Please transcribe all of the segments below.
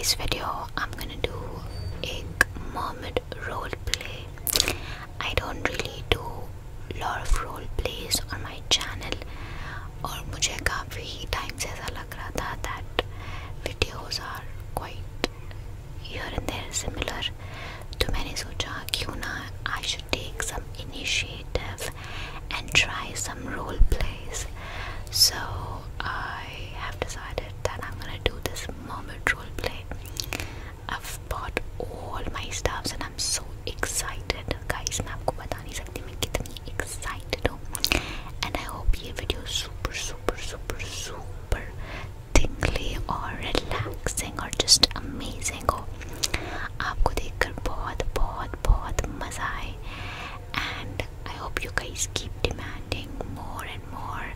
today's video I'm gonna do एक mermaid role play. I don't really do lot of role plays on my channel और मुझे काफ़ी time से ऐसा लग रहा था that videos are quite here and there similar. तो मैंने सोचा क्यों ना I should take some initiative and try some role plays. So I have decided that I'm gonna do this mermaid role play. I've bought all my stuffs and I'm so excited, guys. मैं आपको बता नहीं सकती मैं कितनी excited हूँ. And I hope ये video super super super super tingly और relaxing और just amazing हो. आपको देखकर बहुत बहुत बहुत मज़ा आए. And I hope you guys keep demanding more and more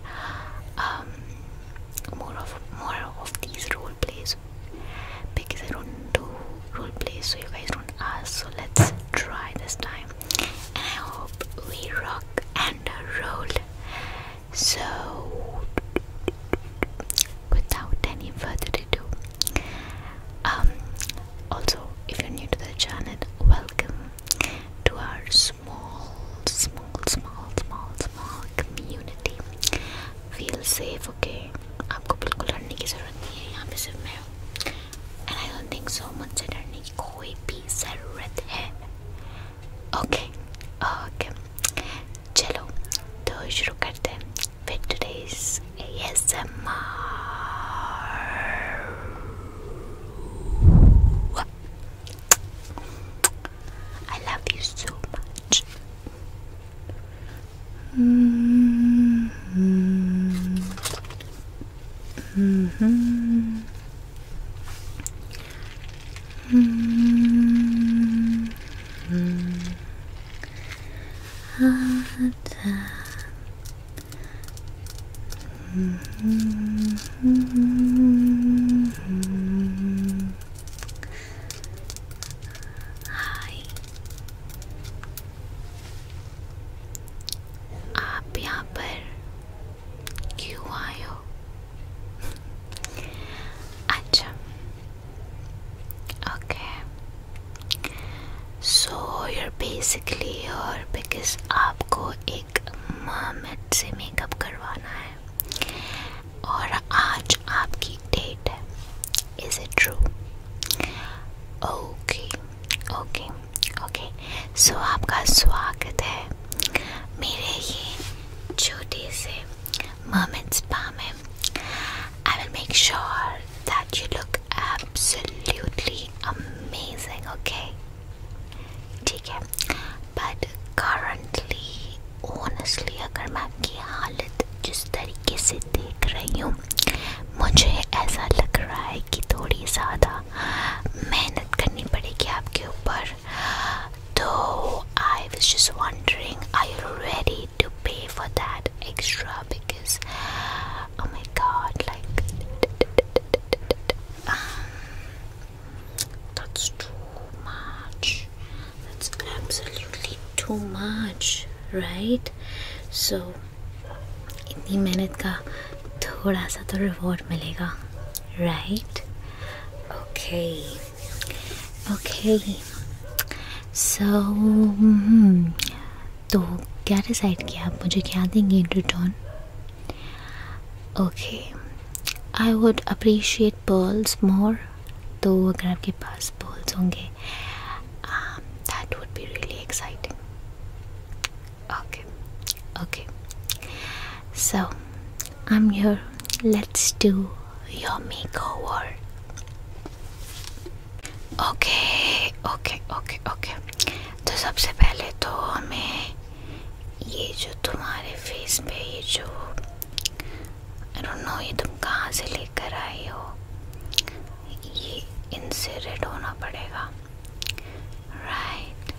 of these role plays, because I don't do role plays so you guys don't ask. So let's try this time and I hope we rock and roll. So without any further ado, also if you're new to the channel, welcome to our small community. Feel safe, okay? आपको बिल्कुल डरने की ज़रूरत नहीं है, यहाँ पे सिर्फ मैं हूँ. And I don't think so मुझसे डरने की कोई भी ज़रूरत है. Okay, चलो तो शुरू करते हैं with today's ASMR. I love you so much. आप यहाँ पर क्यों आए हो? अच्छा, okay. So you're basically here because आपको एक mermaid से मेकअप करवाना है और आज आपकी डेट है. Is it true? Okay. So आपका स्वागत है मेरे ये छोटे से mermaid spa में. I will make sure that you look absolutely amazing, okay? ठीक है. But currently, honestly, अगर मैं आपकी हालत जिस तरीके से देख रही हूँ, मुझे ऐसा लग रहा है कि थोड़ी ज़्यादा मेहनत करनी पड़ेगी आपके ऊपर. तो I was just wondering, are you ready to pay for that extra? Because oh my god, like that's too much. That's absolutely too much, right? So इतनी मेहनत का थोड़ा सा तो रिवॉर्ड मिलेगा, right? Okay. So तो क्या डिसाइड किया आप? मुझे क्या देंगे in return? Okay, I would appreciate pearls more. तो अगर आपके पास pearls होंगे, that would be really exciting. Okay. So I'm here. Let's do your makeover. Okay. तो सबसे पहले तो हमें ये जो तुम्हारे फेस पे ये जो I don't know ये तुम कहाँ से लेकर आई हो, ये इनसे रेड होना पड़ेगा. Right.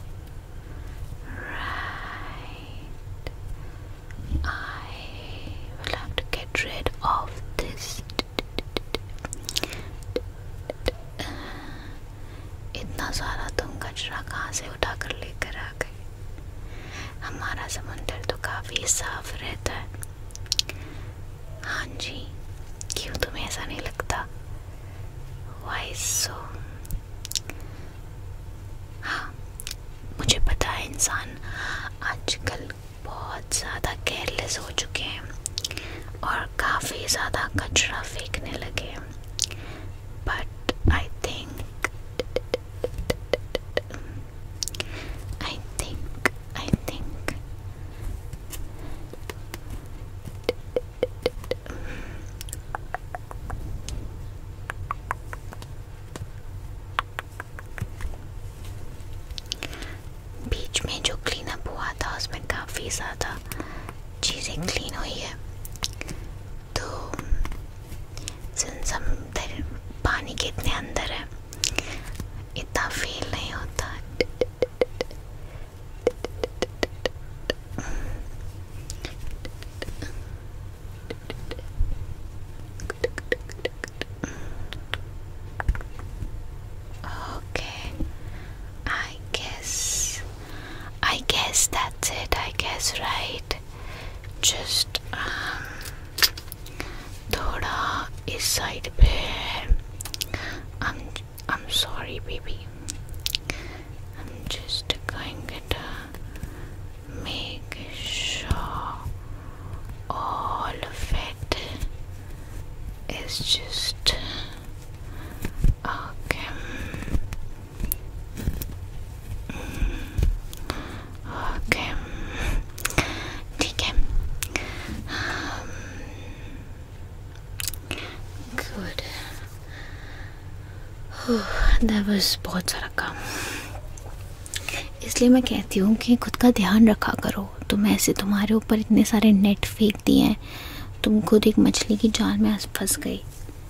I will have to get rid of this. इतना सारा तुम कचरा कहाँ से उठा कर लेकर आ गए? हमारा समुंदर तो काफ़ी साफ रहता है. हाँ जी, क्यों तुम्हें ऐसा नहीं लगता? Why so इंसान आजकल बहुत ज़्यादा केयरलेस हो चुके हैं और काफ़ी ज़्यादा कचरा फेंकने लगे हैं. बट आई थिंक बीच में जो क्लीन अप हुआ था उसमें काफ़ी ज़्यादा चीज़ें क्लीन हुई है. तो सिंस हम पानी के इतने अंदर है इतना फील नहीं होता. I guess that's it. I guess, right? Just थोड़ा इस साइड पे. I'm sorry, baby. I'm just going to make sure all of it is just okay. Okay. ठीक है. Good. That was बहुत सारा काम. इसलिए मैं कहती हूँ कि खुद का ध्यान रखा करो. तुम ऐसे तुम्हारे ऊपर इतने सारे नेट फेंक दिए हैं, तुम खुद एक मछली की जाल में फंस गई.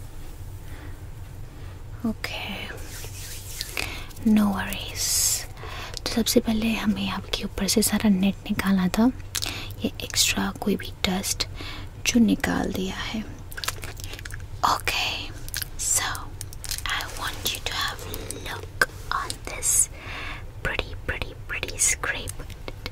Okay, no worries. तो सबसे पहले हमें आपके ऊपर से सारा नेट निकालना था. ये एक्स्ट्रा कोई भी डस्ट जो निकाल दिया है. Okay, so I want you to have a look on this pretty scrape.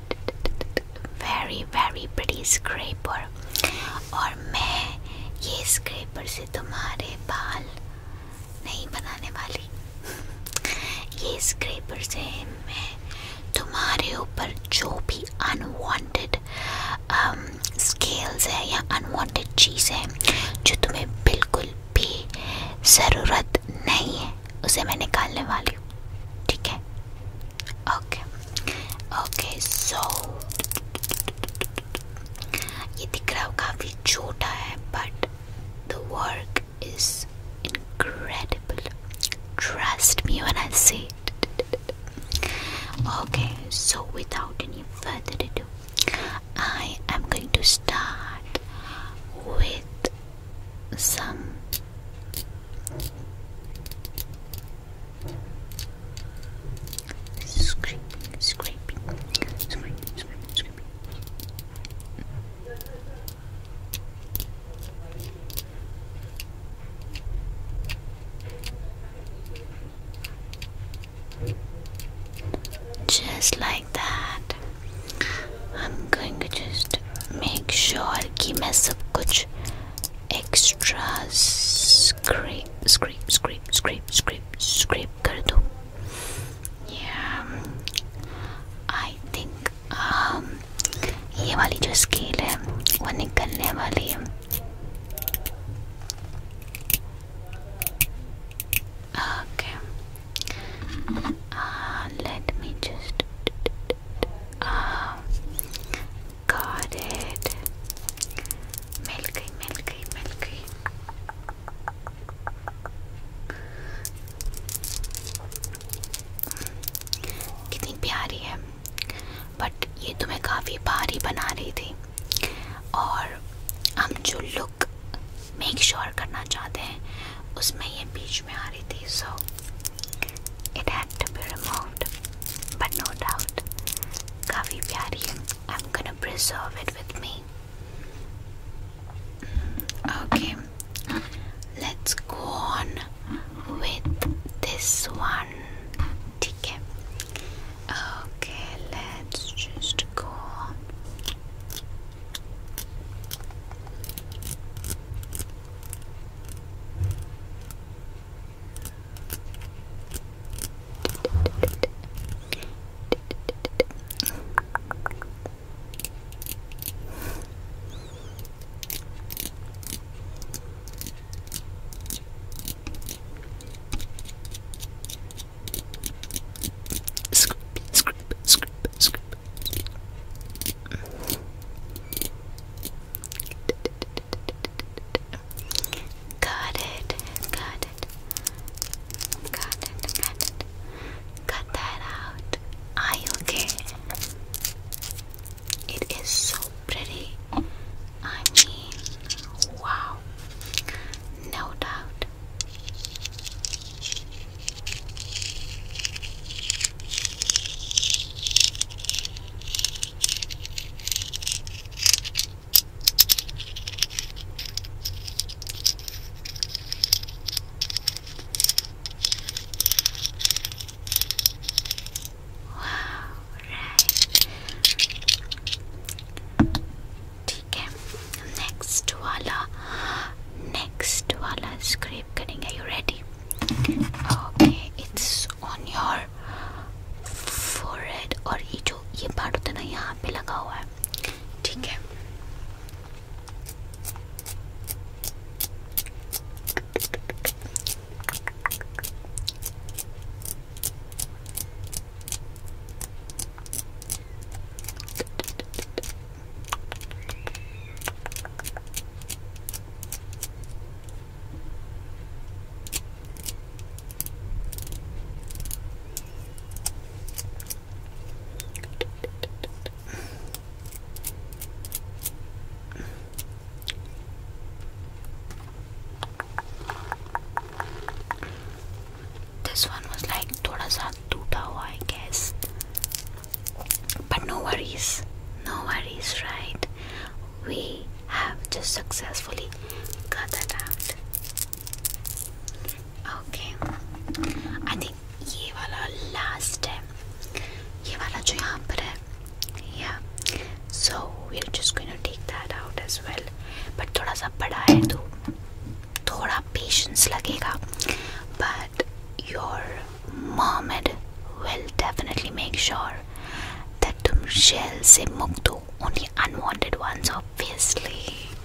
very pretty scraper. और मैं ये स्क्रैपर से तुम्हारे बाल नहीं बनाने वाली. ये स्क्रैपर से मैं तुम्हारे ऊपर जो भी अनवांटेड स्केल्स है या अनवांटेड चीज़ है जो तुम्हें बिल्कुल भी ज़रूरत नहीं है उसे मैं निकालने वाली हूँ. ठीक है? ओके सो ये दिख रहा हो काफ़ी छोटा है but the work is incredible. Trust me when I say it. Okay, so without any further ado, I am going to start with some scraping. Just like that. I'm going to just make sure कि मैं सब कुछ extra scrape कर दूँ. Yeah, I think ये वाली जो scale है वो निकलने वाली है. Okay. Let me just got it. मिल गई. कितनी प्यारी है. बट ये तो मैं काफ़ी भारी बना रही थी और हम जो लुक मेक श्योर करना चाहते हैं उसमें ये बीच में आ रही थी. सो it had to be removed, but no doubt काफ़ी प्यारी है. I'm gonna preserve it with me. Okay, let's go on with this one. ठीक है? Okay, let's just go on. this one was like थोड़ा सा टूटा हुआ I guess, but no worries, right? We have just successfully got that out. Okay, I think ये वाला last है, ये वाला जो यहाँ पर है, yeah. So we're just going to take that out as well. But थोड़ा सा बड़ा है तो थोड़ा patience लगेगा. But your mermaid will definitely make sure that तुम shell से मुक्त हो, only unwanted ones obviously.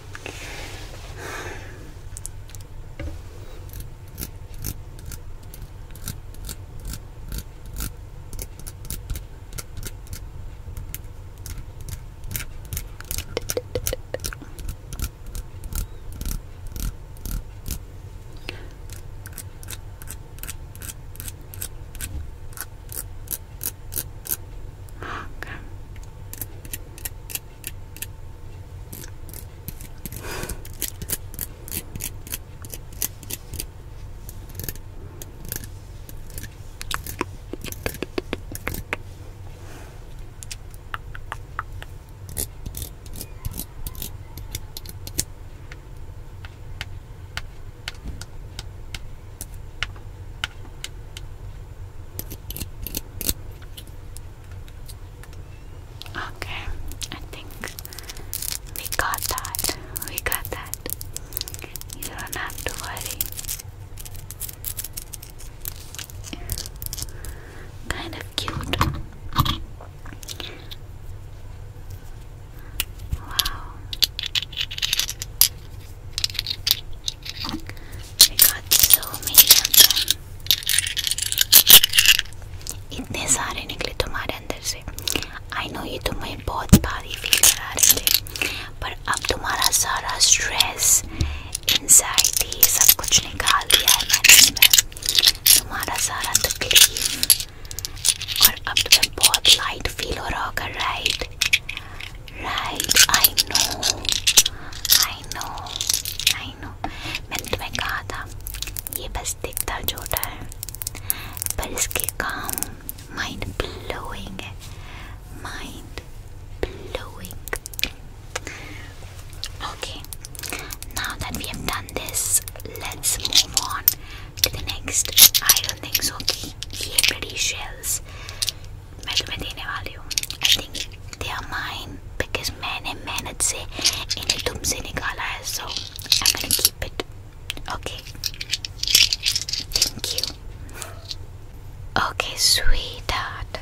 Sweetheart,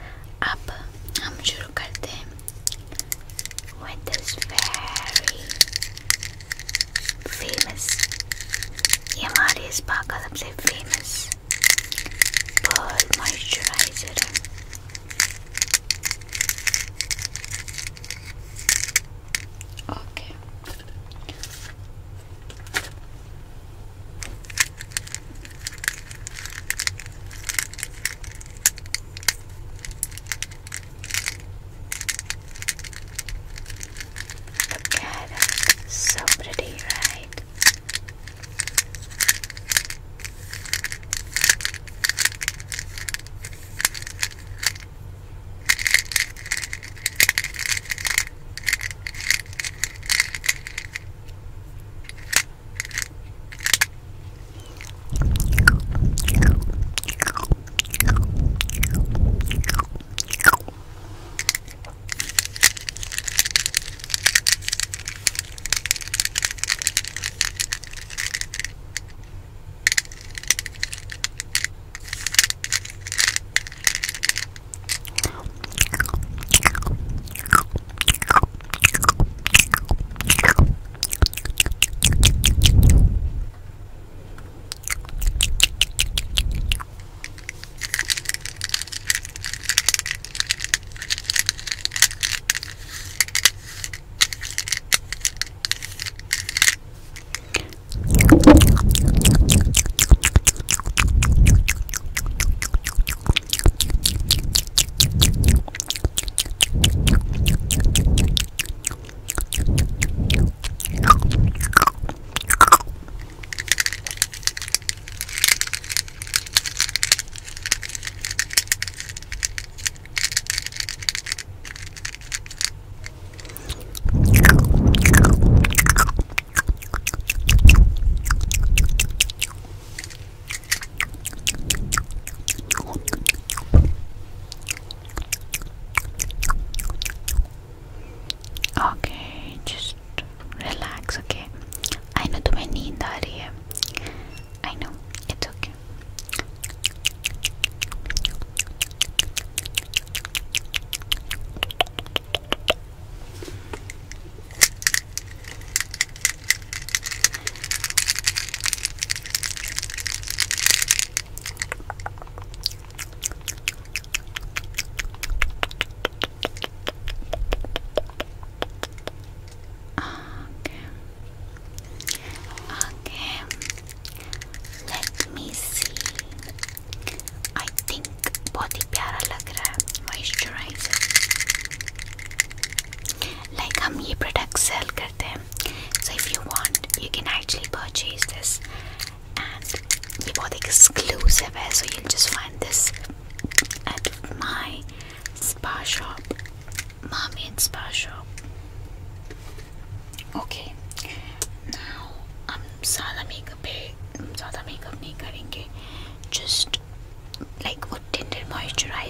अब हम शुरू करते हैं with this very famous, ये हमारे स्पा का सबसे famous pearl moisturizer है.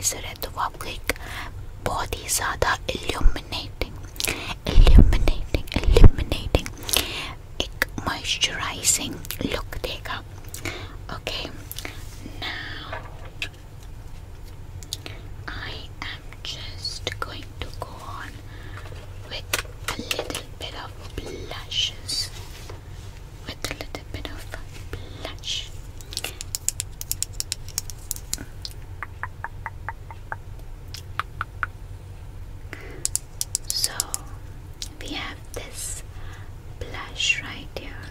मॉइस्चराइजर है तो वो आपको एक बहुत ही ज़्यादा इल्यूमिनेटिंग एक मॉइस्चराइजिंग लुक देगा. Okay, now I am just going to go on with a little bit of blushes. So we have this blush right here.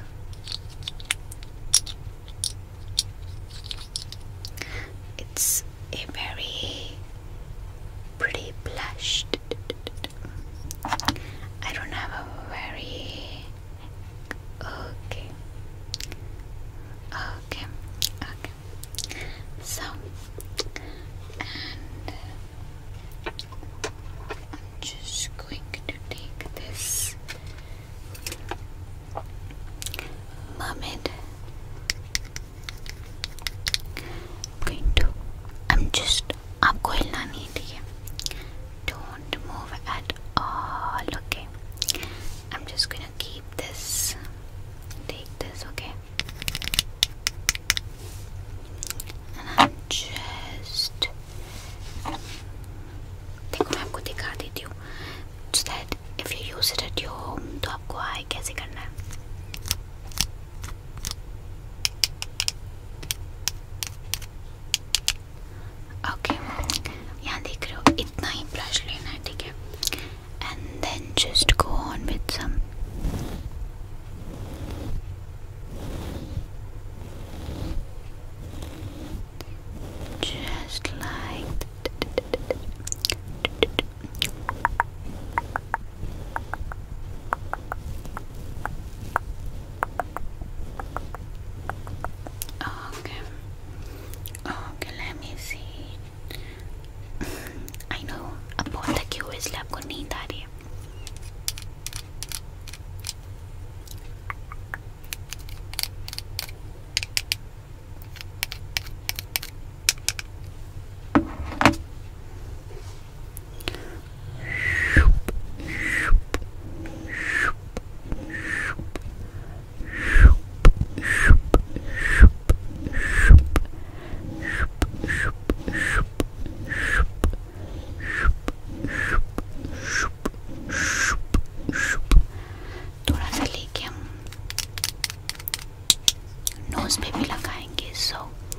It's a very pretty blush. I don't have a very okay. So, and I'm just going to take this mermaid. आपको हिलना नहीं, ठीक है? Don't move at all, okay? I'm just gonna keep this. Take this, okay? And I'm just देखो मैं आपको दिखा देती हूँ so that if you use it at your home तो आपको आए कैसे करना है. Okay, यहाँ देख रहे हो इतना ही ब्रश लेना है, ठीक है? And then just go on with some just like okay, let me see. I know अब बहुत थकी हुई इसलिए आपको नींद आ रही है. थोड़ा सा लेके हम नोज पे भी लगाएंगे. सो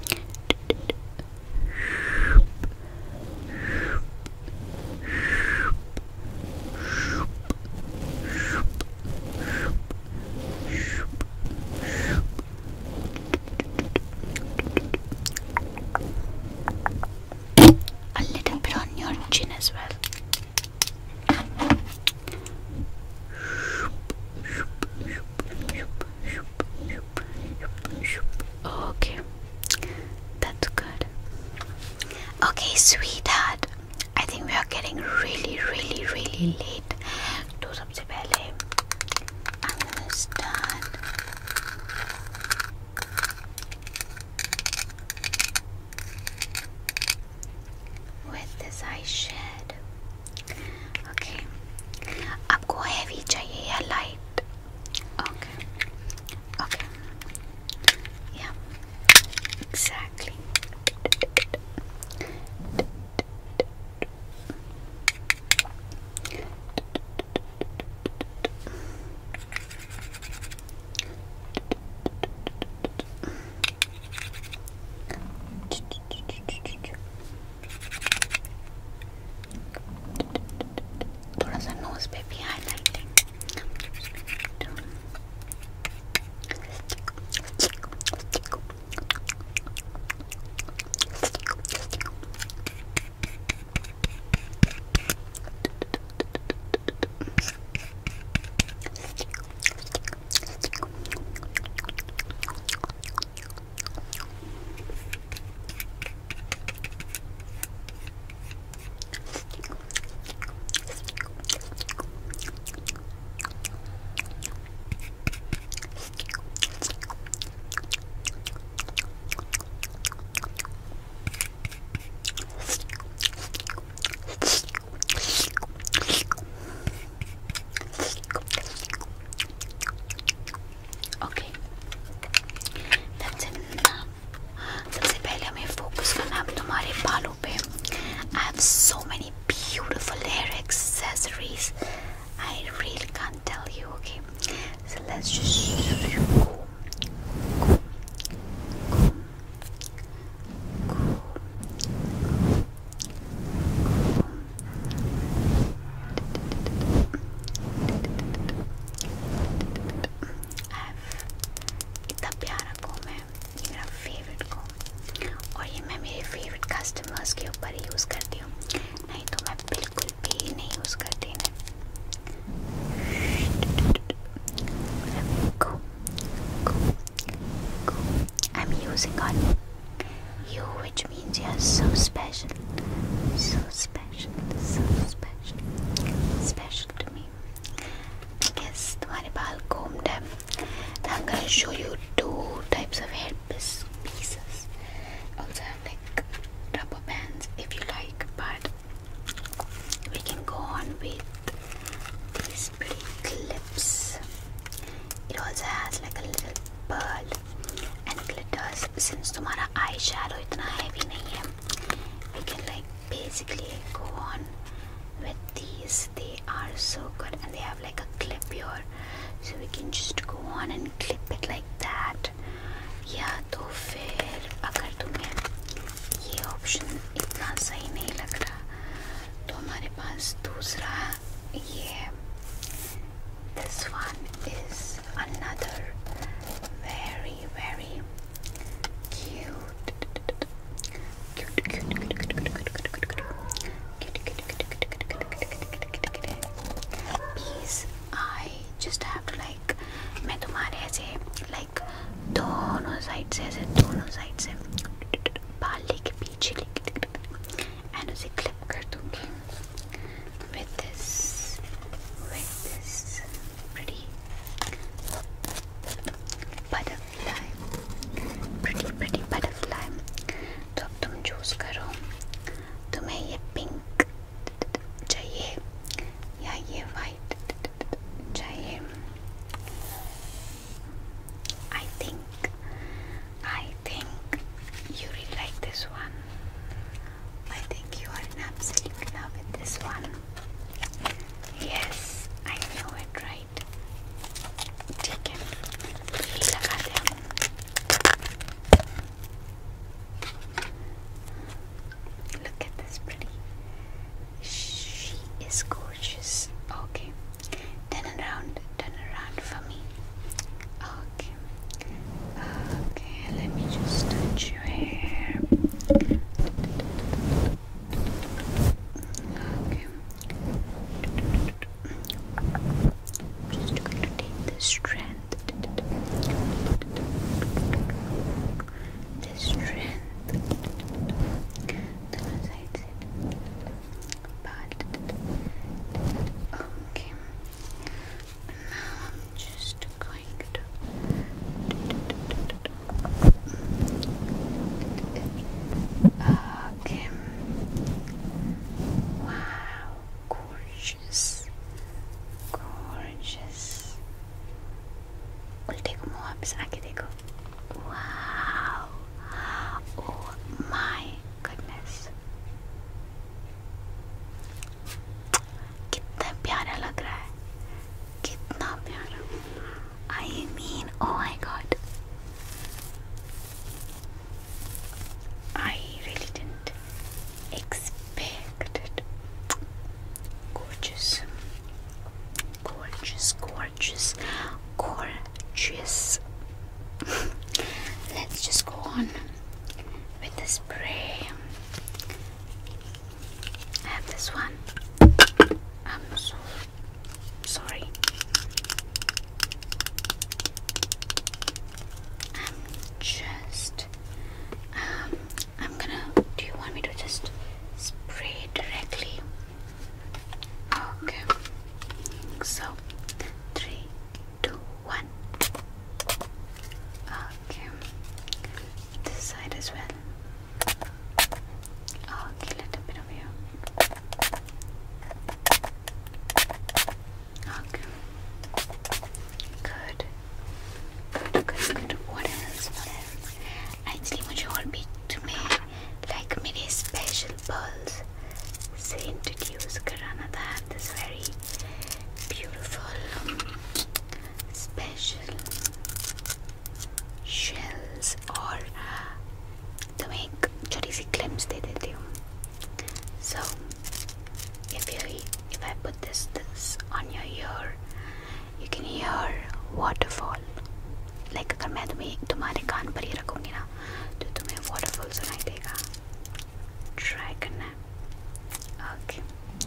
a little bit on your chin as well. Okay, that's good. Okay, sweetheart, I think we are getting really late. तो सबसे पहले I'm gonna start with this eyeshadow. Okay, आपको heavy चाहिए या light? Okay, yeah, exactly. तुम्हारे बालों पे I have so many beautiful hair accessories. I really can't tell you. Okay, so let's just इतना प्यारा कॉम है, ये मेरा फेवरेट कॉम, और ये मैं मेरे फेवरेट कस्टमर्स के ऊपर ही यूज़ करती हूँ, नहीं तो मैं बिल्कुल भी नहीं यूज़ करती ना। I'm using on you, which means you're so special, so special, so special, special to me. I guess तुम्हारे बाल combed है. Now I'm gonna show you two types of hair pieces. Also have like rubber bands if you like, but we can go on with these pretty clips. It also has like a little pearl and glitters. Since तुम्हारा eyeshadow इतना heavy नहीं है, we can like basically go on with these. They are so good and they have like a clip here, so we can just go on and clip it like that. या तो फिर अगर तुम्हें ये option इतना सही नहीं लग रहा तो हमारे पास दूसरा ये है. This one is another very very cute piece. I just have to like, मैं तुम्हारे ऐसे like दोनों साइड से ऐसे दोनों साइड से बाल लेके पीछे लेके and उसे क्लिप कर दूँगी with this pretty butterfly, pretty butterfly. तो अब तुम चूज करो, तुम्हें ये पिंक चाहिए या ये वाइट चाहिए. I think you really like this one. I think you are in absolute love with this one. Yes, I knew it, right? ठीक है, ये लगाते हैं हम. Look at this pretty. She is gorgeous. Okay, turn around for me. Okay, let me just touch your hair. Okay, just going to take this strand. दोनों side से बाल. Okay, now I'm just going to okay. Wow, gorgeous. उल्टे को मुँह वापस आके देखो. Wow, oh my goodness, कितना प्यारा लग रहा है, कितना प्यारा. I mean, oh my god, I really didn't expect it. Gorgeous. Let's just go on with the spray. I have this one. I'm so sorry. I'm gonna, do you want me to just spray directly? Okay, so 3, 2, 1. Okay, this side as well. Okay, little bit of here. So if I put this on your ear, you can hear waterfall. Like अगर मैं तुम्हारे कान पर ही रखूँगी ना तो तुम्हें waterfall सुनाई देगा. Try करना. Okay.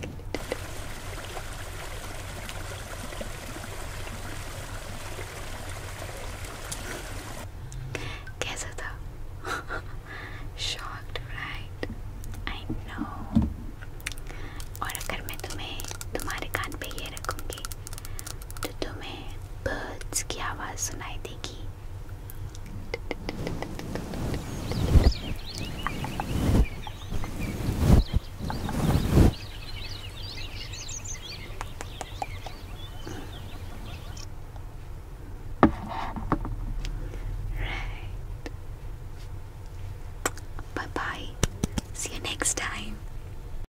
कैसा था? Shocked, right? I know. और अगर मैं तुम्हारे कान पे ये रखूँगी तो तुम्हें birds की आवाज़ सुनाई देगी. Right. Bye bye. See you next time.